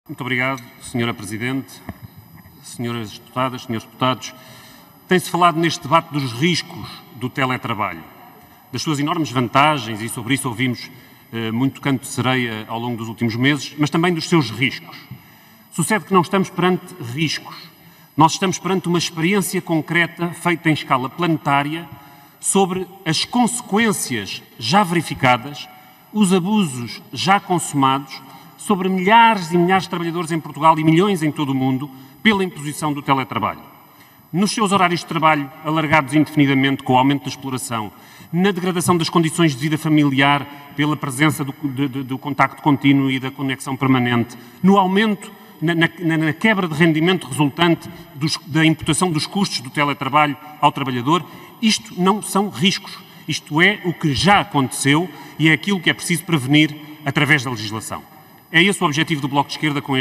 Muito obrigado, Sra. Presidente, Sras. Deputadas, Srs. Deputados. Tem-se falado neste debate dos riscos do teletrabalho, das suas enormes vantagens, e sobre isso ouvimos muito canto de sereia ao longo dos últimos meses, mas também dos seus riscos. Sucede que não estamos perante riscos. Nós estamos perante uma experiência concreta, feita em escala planetária, sobre as consequências já verificadas, os abusos já consumados, sobre milhares e milhares de trabalhadores em Portugal e milhões em todo o mundo, pela imposição do teletrabalho. Nos seus horários de trabalho alargados indefinidamente com o aumento da exploração, na degradação das condições de vida familiar pela presença do contacto contínuo e da conexão permanente, no aumento, na quebra de rendimento resultante da imputação dos custos do teletrabalho ao trabalhador, isto não são riscos. Isto é o que já aconteceu e é aquilo que é preciso prevenir através da legislação. É esse o objetivo do Bloco de Esquerda com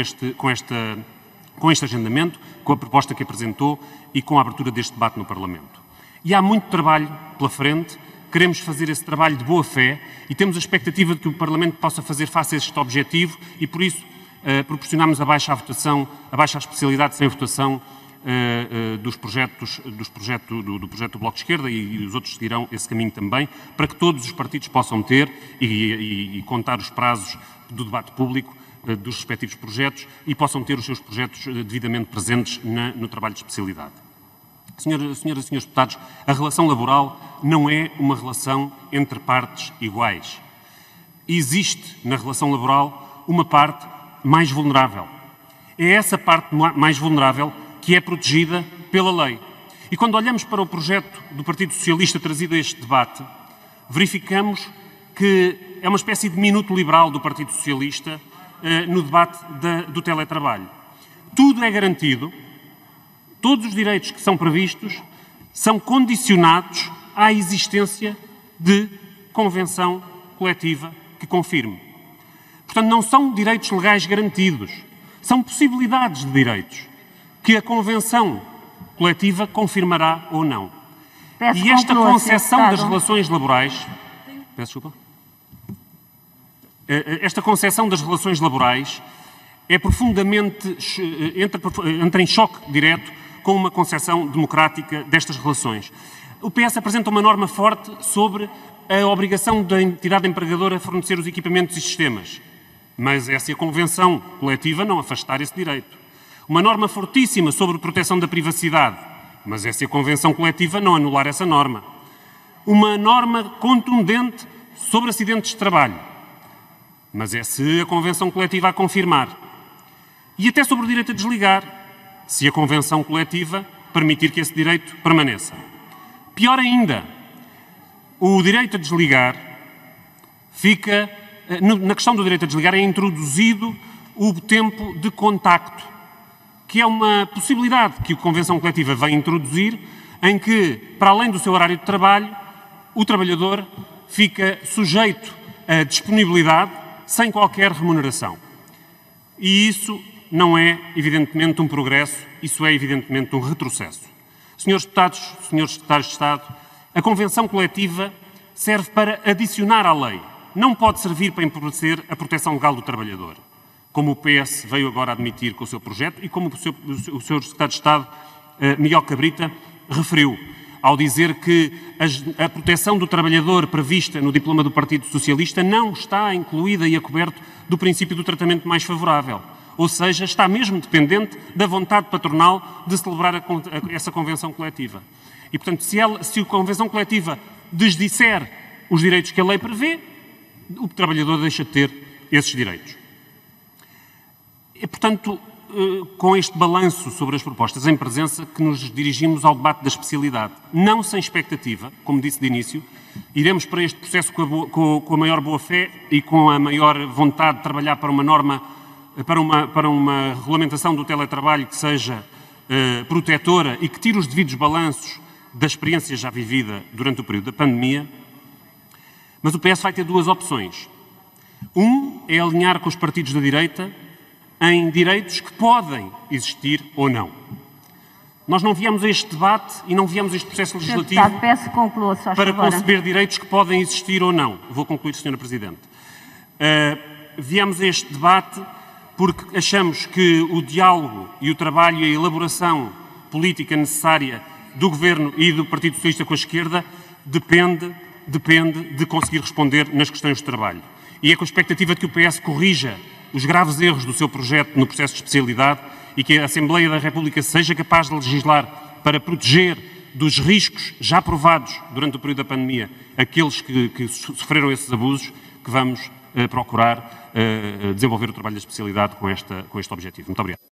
este agendamento, com a proposta que apresentou e com a abertura deste debate no Parlamento. E há muito trabalho pela frente, queremos fazer esse trabalho de boa fé e temos a expectativa de que o Parlamento possa fazer face a este objetivo e, por isso, proporcionamos a baixa especialidade sem votação do projeto do Bloco de Esquerda e os outros seguirão esse caminho também, para que todos os partidos possam ter e contar os prazos do debate público dos respectivos projetos e possam ter os seus projetos devidamente presentes no trabalho de especialidade. Senhoras e senhores deputados, a relação laboral não é uma relação entre partes iguais. Existe na relação laboral uma parte mais vulnerável. É essa parte mais vulnerável que é protegida pela lei. E quando olhamos para o projeto do Partido Socialista trazido a este debate, verificamos que é uma espécie de minuto liberal do Partido Socialista no debate do teletrabalho. Tudo é garantido, todos os direitos que são previstos são condicionados à existência de convenção coletiva que confirme. Portanto, não são direitos legais garantidos, são possibilidades de direitos que a convenção coletiva confirmará ou não. E esta concepção das relações laborais... Peço desculpa. Esta concepção das relações laborais é profundamente... entra em choque direto com uma concepção democrática destas relações. O PS apresenta uma norma forte sobre a obrigação da entidade empregadora a fornecer os equipamentos e sistemas. Mas é se a convenção coletiva não afastar esse direito. Uma norma fortíssima sobre proteção da privacidade, mas é se a convenção coletiva não anular essa norma. Uma norma contundente sobre acidentes de trabalho, mas é se a convenção coletiva a confirmar. E até sobre o direito a desligar, se a convenção coletiva permitir que esse direito permaneça. Pior ainda, o direito a desligar fica... Na questão do direito a desligar é introduzido o tempo de contacto, que é uma possibilidade que a Convenção Coletiva vai introduzir, em que, para além do seu horário de trabalho, o trabalhador fica sujeito à disponibilidade sem qualquer remuneração. E isso não é, evidentemente, um progresso, isso é, evidentemente, um retrocesso. Senhores deputados, senhores secretários de Estado, a Convenção Coletiva serve para adicionar à lei. Não pode servir para empobrecer a proteção legal do trabalhador, como o PS veio agora admitir com o seu projeto e como o Sr. Secretário de Estado, Miguel Cabrita, referiu, ao dizer que a proteção do trabalhador prevista no diploma do Partido Socialista não está incluída e acoberto do princípio do tratamento mais favorável. Ou seja, está mesmo dependente da vontade patronal de celebrar essa convenção coletiva. E, portanto, se a convenção coletiva desdisser os direitos que a lei prevê, o trabalhador deixa de ter esses direitos. É, portanto, com este balanço sobre as propostas em presença que nos dirigimos ao debate da especialidade. Não sem expectativa, como disse de início, iremos para este processo com a maior boa-fé e com a maior vontade de trabalhar para uma norma, para uma regulamentação do teletrabalho que seja protetora e que tire os devidos balanços da experiência já vivida durante o período da pandemia. Mas o PS vai ter duas opções. Um é alinhar com os partidos da direita em direitos que podem existir ou não. Nós não viemos a este debate e não viemos a este processo legislativo para conceber direitos que podem existir ou não. Vou concluir, Sra. Presidente. Viemos a este debate porque achamos que o diálogo e o trabalho e a elaboração política necessária do Governo e do Partido Socialista com a esquerda depende de conseguir responder nas questões de trabalho. E é com a expectativa de que o PS corrija os graves erros do seu projeto no processo de especialidade e que a Assembleia da República seja capaz de legislar para proteger dos riscos já provados durante o período da pandemia aqueles que sofreram esses abusos, que vamos procurar desenvolver o trabalho da especialidade com este objetivo. Muito obrigado.